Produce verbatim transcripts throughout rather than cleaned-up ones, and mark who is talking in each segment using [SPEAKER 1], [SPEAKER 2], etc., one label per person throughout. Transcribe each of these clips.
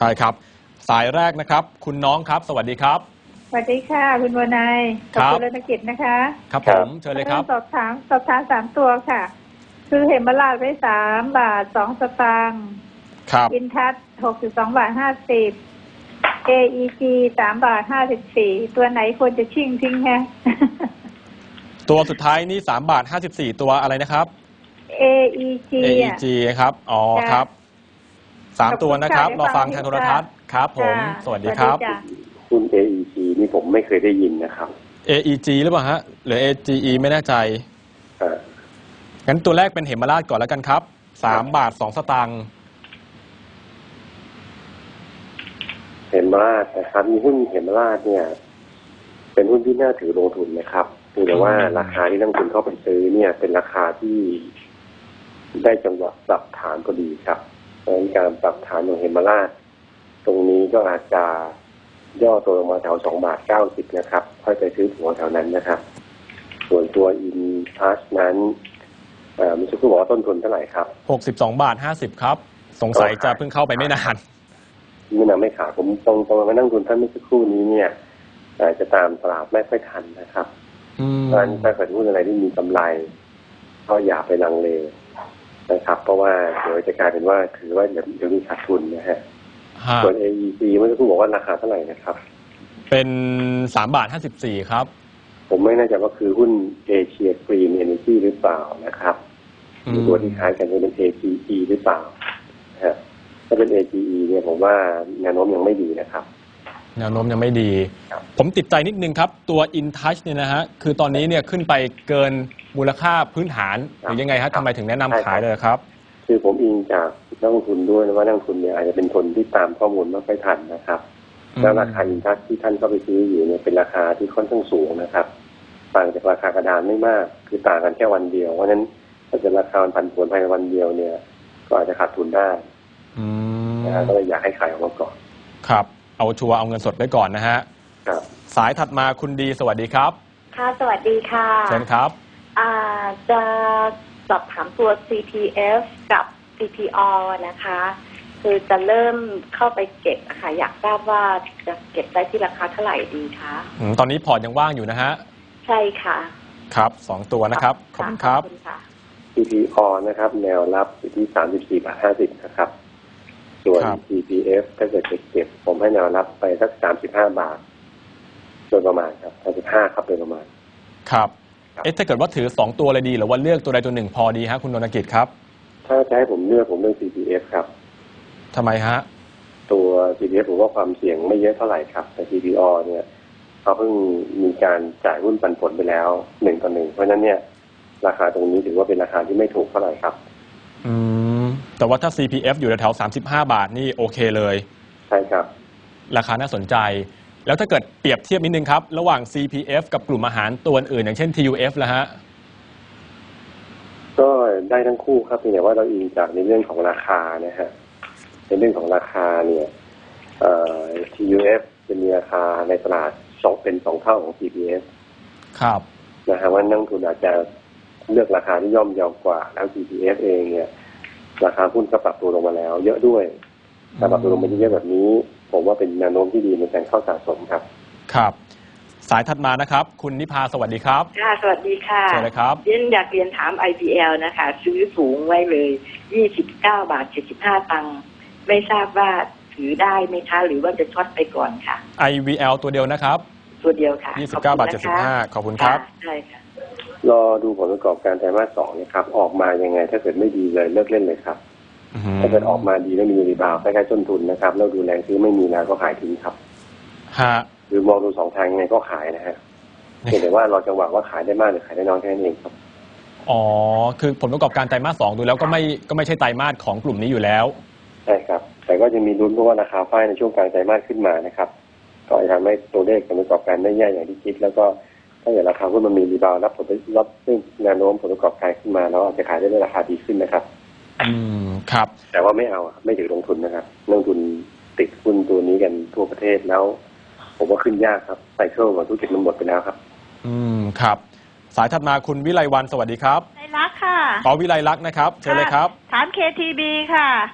[SPEAKER 1] ใช่ครับสายแรกนะครับคุณน้องครับสวัสดีครับ
[SPEAKER 2] สวัสดีค่ะคุณวนายขอบคุณรณกิจนะคะ
[SPEAKER 1] ครับผมเชิญเลยครับ
[SPEAKER 2] สอบถามสอบถามสามตัวค่ะคือเหมราชไว้สามบาทสองสตางค์
[SPEAKER 1] ครับ
[SPEAKER 2] อินทัศหกสิบสองบาทห้าสิบ เอ อี จี สามบาทห้าสิบสี่ตัวไหนควรจะชิ่งทิ้งฮะ
[SPEAKER 1] ตัวสุดท้ายนี่สามบาทห้าสิบสี่ตัวอะไรนะครับ
[SPEAKER 2] เอ อี จี
[SPEAKER 1] เอ อี จี ครับอ๋อครับสามตัวนะครับรอฟังทางโทรทัศน์ครับผมสวัสดีครับ
[SPEAKER 3] คุณ เอ อี จี นี่ผมไม่เคยได้ยินนะครับ
[SPEAKER 1] เอ อี จี หรือเปล่าฮะหรือ เอ จี อี ไม่แน่ใจงั้นตัวแรกเป็นเหมราชก่อนแล้วกันครับสามบาทสองสตางค์
[SPEAKER 3] เหมราชนะครับมีหุ้นเหมราชเนี่ยเป็นหุ้นที่น่าถือลงทุนนะครับแต่ว่าราคาที่นักลงทุนเข้าไปซื้อเนี่ยเป็นราคาที่ได้จังหวะปรับฐานก็ดีครับเพราะฉะนั้นการปรับฐานของเหมราชตรงนี้ก็อาจจะย่อตัวลงมาแถวสองบาทเก้าสิบนะครับค่อยไปซื้อถัวแถวนั้นนะครับส่วนตัวอินทัชนั้นมิสคุบอกว่าต้นทุนเท่าไหร่ครับ
[SPEAKER 1] หกสิบสองบาทห้าสิบครับสงสัยจะเพิ่งเข้าไปไม่นาน
[SPEAKER 3] ไม่นานไม่ขาดผมตรงตรงมานั่งทุนท่านเมื่อสักครู่นี้เนี่ยจะตามตลาดไม่ค่อยทันนะครับเพราะฉะนั้นถ้าเกิดหุ้นอะไรที่มีกำไรก็อย่าไปลังเลนะครับเพราะว่าเดี๋ยวจะกลายเป็นว่าถือว่าเดี๋ยวจะมีขาดทุนนะฮะส่วน เอ อี ซี เมื่อสักครู่บอกว่าราคาเท่าไหร่นะครับ
[SPEAKER 1] เป็นสามบาทห้าสิบสี่ครับ
[SPEAKER 3] ผมไม่แน่ใจว่าคือหุ้นเอเชียกรีนเอเนจีหรือเปล่านะครับมีตัวที่คล้ายกันเป็น เอ จี อี หรือเปล่าฮะถ้าเป็น เอ จี อี เนี่ยผมว่าแนวโน้มยังไม่ดีนะครับ
[SPEAKER 1] แนวโน้มยังไม่ดีผมติดใจนิดนึงครับตัว InTouch เนี่ยนะฮะคือตอนนี้เนี่ยขึ้นไปเกินมูลค่าพื้นฐานหรือยังไงฮะทำไมถึงแนะนำขายเลยครับ
[SPEAKER 3] คือผมอิงจากนักลงทุนด้วยว่านักลงทุนเนี่ยอาจจะเป็นคนที่ตามข้อมูลไม่ค่อยทันนะครับแล้วราคา InTouch ที่ท่านเข้าไปซื้ออยู่เนี่ยเป็นราคาที่ค่อนข้างสูงนะครับต่างจากราคากระดานไม่มากคือต่างกันแค่วันเดียวเพราะฉะนั้นถ้าเป็นราคาพันผวนภายในวันเดียวเนี่ยก็อาจจะขาดทุนได้นะก็เลยอยากให้ขายออกมาก่อน
[SPEAKER 1] ครับเอาชัวร์เอาเงินสดไว้ก่อนนะฮะ
[SPEAKER 3] ครับ
[SPEAKER 1] สายถัดมาคุณดีสวัสดีครับ
[SPEAKER 4] ค่ะสวัสดีค่ะ
[SPEAKER 1] เชิญครับ
[SPEAKER 4] อ่าจะสอบถามตัว ซี พี เอฟ กับ ซี พี ออ นะคะคือจะเริ่มเข้าไปเก็บค่ะอยากทราบว่าจะเก็บได้ที่ราคาเท่าไหร่ดีคะ
[SPEAKER 1] ตอนนี้พอร์ตยังว่างอยู่นะฮะ
[SPEAKER 4] ใช่ค่ะ
[SPEAKER 1] ครับสองตัวนะครับขอบคุณครับ
[SPEAKER 3] ซี พี ออ นะครับแนวรับอยู่ที่สามสิบสี่บาทห้าสิบนะครับส่วน ซี พี เอฟ ถ้าเกิดเก็บผมให้แนวรับไปสักสามสิบห้าบาทโดยประมาณครับสามสิบห้าครับโดยประมาณ
[SPEAKER 1] ครับเอ๊ะถ้าเกิดว่าถือสองตัวเลยดีหรือว่าเลือกตัวใดตัวหนึ่งพอดีฮะคุณนนกิจครับ
[SPEAKER 3] ถ้าจะให้ผมเลือกผมเลือก ซี พี เอฟ ครับ
[SPEAKER 1] ทำไมฮะ
[SPEAKER 3] ตัว ซี พี เอฟ ผมว่าความเสี่ยงไม่เยอะเท่าไหร่ครับแต่ ซี พี ออ เนี่ยเขาเพิ่งมีการจ่ายหุ้นปันผลไปแล้วหนึ่งต่อหนึ่งเพราะฉะนั้นเนี่ยราคาตรงนี้ถือว่าเป็นราคาที่ไม่ถูกเท่าไหร่ครับ
[SPEAKER 1] อืมแต่ว่าถ้า ซี พี เอฟ อยู่แถวๆสามสิบห้าบาทนี่โอเคเลย
[SPEAKER 3] ใช่ครับ
[SPEAKER 1] ราคาน่าสนใจแล้วถ้าเกิดเปรียบเทียบนิดนึงครับระหว่าง ซี พี เอฟ กับกลุ่มอาหารตัวอื่นอย่างเช่น ที ยู เอฟ ล่ะฮะ
[SPEAKER 3] ก็ได้ทั้งคู่ครับเพียงแต่ว่าเราอิงจากในเรื่องของราคานะฮะในเรื่องของราคาเนี่ยเอ่อ ที ยู เอฟ จะมีราคาในตลาดสองเป็นสองเท่าของ ซี พี เอฟ
[SPEAKER 1] ครับ
[SPEAKER 3] นะฮะว่านักลงทุนอาจจะเลือกราคาที่ย่อมเยาวกว่าแล้ว ซี พี เอฟ เองเนี่ยราคาหุ้นก็ปรับตัวลงมาแล้วเยอะด้วยถ้าปรับตัวลงมาเยอะแบบนี้ผมว่าเป็นแนวโน้มที่ดีในการเข้าสะสมครับ
[SPEAKER 1] ครับสายถัดมานะครับคุณนิพาสวัสดีครับ
[SPEAKER 5] ค่ะสวัสดีค่ะ
[SPEAKER 1] เชิญเลยครับ
[SPEAKER 5] เรียนอยากเรียนถาม ไอ พี แอล นะคะซื้อสูงไว้เลยยี่สิบเก้าบาทเจ็ดสิบห้าตังค์ไม่ทราบว่าถือได้ไหมคะหรือว่าจะช็อตไปก่อนค่ะ
[SPEAKER 1] ไอ วี แอล ตัวเดียวนะครับ
[SPEAKER 5] ตัวเดียวค่ะ
[SPEAKER 1] ยี่สิบเก้าบาทเจ็ดสิบห้าขอบคุณครับ
[SPEAKER 5] ใช่ค่ะ
[SPEAKER 3] รอดูผลประกอบการไตรมาสสองนะครับออกมายังไงถ้าเกิดไม่ดีเลยเลิกเล่นเลยครับถ้าเกิดออกมาดีแล้วมีรีบาวด์ใกล้ๆต้นทุนนะครับแล้วดูแรงซื้อไม่มีแล้วก็ขายทิ้งครับ
[SPEAKER 1] ฮะ
[SPEAKER 3] หรือมองดูสองทางยังไงก็ขายนะฮะเพียงแต่ว่าเราจะหวังว่าขายได้มากหรือขายได้น้อยแค่นั้นเองครับ
[SPEAKER 1] อ๋อคือผลประกอบการไตรมาสสองดูแล้วก็ไม่ก็ไม่ใช่ไตรมาสของกลุ่มนี้อยู่แล้ว
[SPEAKER 3] ใช่ครับแต่ก็จะมีลุ้นเพราะว่าราคาฝ้ายในช่วงกลางไตรมาสขึ้นมานะครับก็จะทำให้ตัวเลขผลประกอบการไม่แย่อย่างที่คิดแล้วก็ถ้าอย่างราคาหุ้นมันมีรีบาวด์รับผลรับซึ่งแนวโน้มผลประกอบการขึ้นมาแล้วอาจจะขายได้ในราคาดีขึ้นนะครับ
[SPEAKER 1] อืมครับ
[SPEAKER 3] แต่ว่าไม่เอาไม่ถือลงทุนนะครับลงทุนติดหุ้นตัวนี้กันทั่วประเทศแล้วผมว่าขึ้นยากครับไซเคิลของธุรกิจมันหมดไปแล้วครับ
[SPEAKER 1] อืมครับสายถัดมาคุณวิไลวรรณสวัสดีครับ
[SPEAKER 2] วิไลลักษณ์ค่ะ
[SPEAKER 1] ขอวิไลลักษณ์นะครับเชิญเลยครับ
[SPEAKER 2] ถาม เค ที บี ค่ะ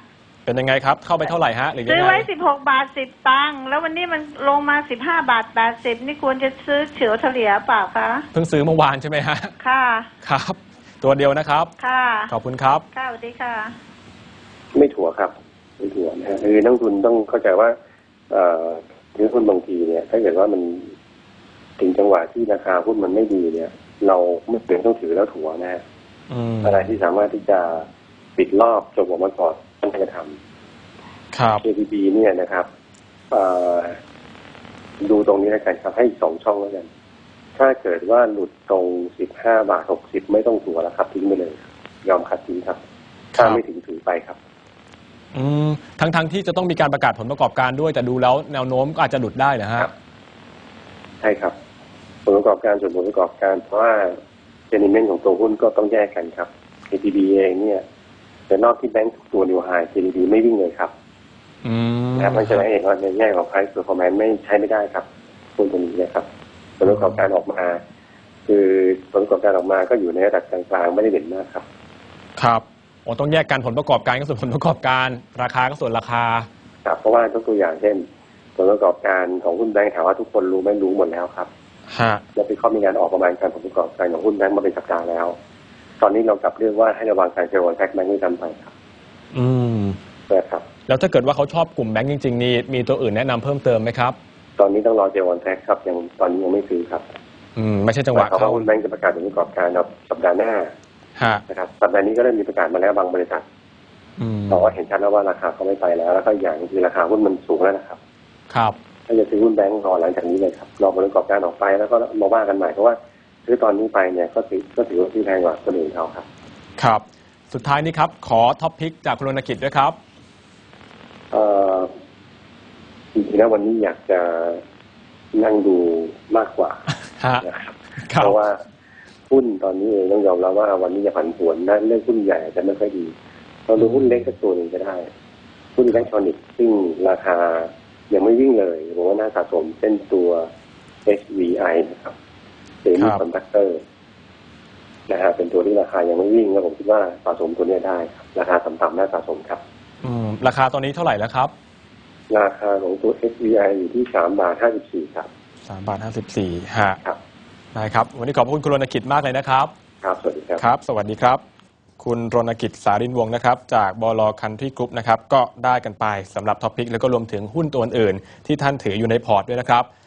[SPEAKER 1] เป็นยังไงครับเข้าไปเท่าไหร่ฮะหรือยังไง
[SPEAKER 2] ซื้อไว้สิบหกบาทสิบตังค์แล้ววันนี้มันลงมาสิบห้าบาทแปดสิบนี่ควรจะซื้อเฉลียวเฉลี่ยเปล่าคะ
[SPEAKER 1] เพิ่งซื้อเมื่อวานใช่ไหมฮะ
[SPEAKER 2] ค่ะ
[SPEAKER 1] ครับ ตัวเดียวนะครับ
[SPEAKER 2] ค่ะ
[SPEAKER 1] ขอบคุณครับ
[SPEAKER 2] ค่ะสวัสดีค่ะ
[SPEAKER 3] ไม่ถั่วครับไม่ถั่วนะฮะคือนักลงทุนต้องเข้าใจว่าเอ่อถือหุ้นบางทีเนี่ย ถ้าเกิดว่ามันถึงจังหวะที่ราคาหุ้นมันไม่ดีเนี่ย เราไม่เปลี่ยนต้องถือแล้วถั่วนะฮะ
[SPEAKER 1] อืม
[SPEAKER 3] อะไรที่สามารถที่จะปิดรอบจบออกมาก่อนต้องจะทำ
[SPEAKER 1] ครับ
[SPEAKER 3] เค ที บี เนี่ยนะครับเอ่อดูตรงนี้แล้วกันครับให้สองช่องแล้วกันถ้าเกิดว่าหลุดตรงสิบห้าบาทหกสิบไม่ต้องถัวแล้วครับทิ้งไปเลยยอมคัดทิ้งครับถ้าไม่ถึงถือไปครับ
[SPEAKER 1] อืมทั้งทั้งที่จะต้องมีการประกาศผลประกอบการด้วยแต่ดูแล้วแนวโน้มก็อาจจะหลุดได้นะฮะ
[SPEAKER 3] ใช่ครับผลประกอบการส่วนผลประกอบการเพราะว่าเซนิเมนต์ของตัวหุ้นก็ต้องแยกกันครับ เค ที บี เองเนี่ยแต่นอกที่แบงก์ตัวนิวไฮ เค ที บี ไม่วิ่งเลยครับ
[SPEAKER 1] อืม
[SPEAKER 3] นะครับมันจะได้เองว่าในแง่ของ price performance ไม่ใช้ไม่ได้ครับหุ้นตัวนี้นะครับผลประกอบการออกมา คือผลประกอบการออกมาก็อยู่ในระดับกลางๆไม่ได้เด่นมากครับ
[SPEAKER 1] ครับโอ้ต้องแยกกันผลประกอบการก็ส่วนผลประกอบการราคาก็ส่วนราคา
[SPEAKER 3] ครับเพราะว่ายกตัวอย่างเช่นผลประกอบการของหุ้นแบงก์ถามว่าทุกคนรู้ไหมรู้หมดแล้วครับ
[SPEAKER 1] ฮะ
[SPEAKER 3] แล้วไปเขามีการออกประมาณการผลประกอบการของหุ้นแบงก์มาเป็นสัปดาห์แล้ว ตอนนี้เรากลับเรียกว่าให้ระวังการเซลล์วันแท็กแบงก์ด้วยกันไปครับ
[SPEAKER 1] อืม
[SPEAKER 3] นะครับ
[SPEAKER 1] แล้วถ้าเกิดว่าเขาชอบกลุ่มแบงก์จริงๆนี่มีตัวอื่นแนะนำเพิ่มเติมไหมครับ
[SPEAKER 3] ตอนนี้ต้องรอเจลวันแท็กครับยังตอนนี้ยังไม่ซื้อครับ
[SPEAKER 1] อืมไม่ใช่จังหวะ
[SPEAKER 3] เพราะ
[SPEAKER 1] เข้า
[SPEAKER 3] ว่าหุ้นแบงก์จะประกาศผลประกอบการสัปดาห์หน้า
[SPEAKER 1] ฮะ
[SPEAKER 3] นะครับสัปดาห์นี้ก็เริ่มมีประกาศมาแล้วบางบริษัท
[SPEAKER 1] อืม
[SPEAKER 3] บอกว่าเห็นชัดแล้วว่าราคาเขาไม่ไปแล้วแล้วก็อย่างคือราคาหุ้นมันสูงแล้วนะครับ
[SPEAKER 1] ครับ
[SPEAKER 3] ถ้าจะซื้อหุ้นแบงก์รอหลังจากนี้เลยครับรอผลประกอบการออกไปแล้วก็มาว่ากันใหม่เพราะว่าซื้อตอนนี้ไปเนี่ยก็ถือก็ถือว่าที่แพงกว่าคนอื่นเขาครับ
[SPEAKER 1] ครับสุดท้ายนี้ครับขอท็อปพิกจากคุณรณกิจด้วยครับ
[SPEAKER 3] เอ่อจริงๆแล้ววันนี้อยากจะนั่งดูมากกว่า
[SPEAKER 1] ฮะ
[SPEAKER 3] นะครับ
[SPEAKER 1] ครับ
[SPEAKER 3] เพราะว่าหุ้นตอนนี้เองต้องยอมรับว่าวันนี้จะผันผวนนะเรื่องหุ้นใหญ่อาจจะไม่ค่อยดีเราดูหุ้นเล็กสักตัวหนึ่งก็ได้ หุ้นอิเล็กทรอนิกส์ซึ่งราคายังไม่วิ่งเลยผมว่าน่าสะสมเช่นตัว เอส วี ไอ นะครับเซมิคอนดักเตอร์นะฮะเป็นตัวที่ราคายังไม่วิ่งแล้วผมคิดว่าสะสมตัวนี้ได้ครับราคาต่ำๆน่าสะสมครับ
[SPEAKER 1] อืมราคาตอนนี้เท่าไหร่แล้วครับ
[SPEAKER 3] ราคาของตัว เอส วี ไอ อยู่ที่สามบาทห้าสิบสี่ครับ
[SPEAKER 1] สามบาทห้าสิบสี่ฮะ
[SPEAKER 3] ครับ
[SPEAKER 1] ได้ครับวันนี้ขอบคุณคุณรณกิจมากเลยนะครับ
[SPEAKER 3] ครับสวัสดีครับ
[SPEAKER 1] ครับ สวัสดีครับ คุณรณกิจสารินวงศ์นะครับจากบล.คันทรีกรุ๊ปนะครับก็ได้กันไปสำหรับท็อปิกแล้วก็รวมถึงหุ้นตัวอื่นๆที่ท่านถืออยู่ในพอร์ตด้วยนะครับ